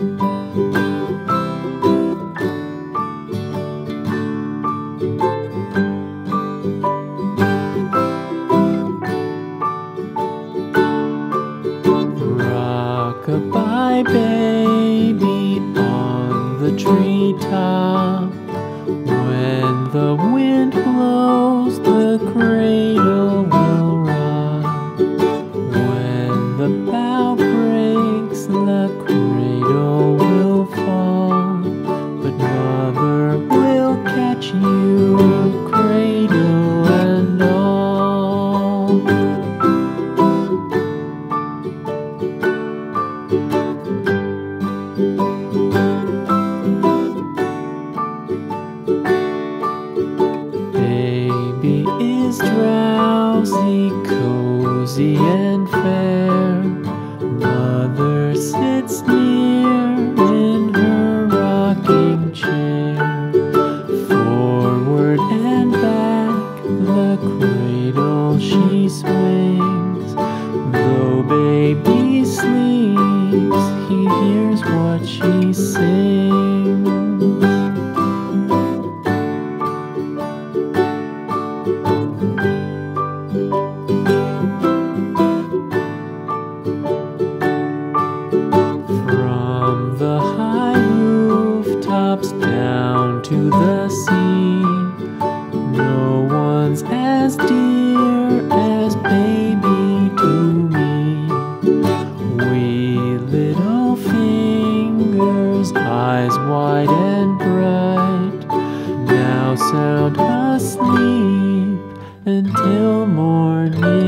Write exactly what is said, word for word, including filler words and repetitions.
Rock-a-bye baby on the treetop. When the wind blows, the cradle will rock. When the bough breaks, the cradle will fall. But mother will catch you, cradle and all. Baby is drowsy, cozy and fair. Mother sits near in her rocking chair. Forward and back the cradle she swings. Though baby sleeps, he hears what she sings. From the high rooftops down to the sea, no one's as dear as baby to me. Wee little fingers, eyes wide and bright, now sound asleep until morning.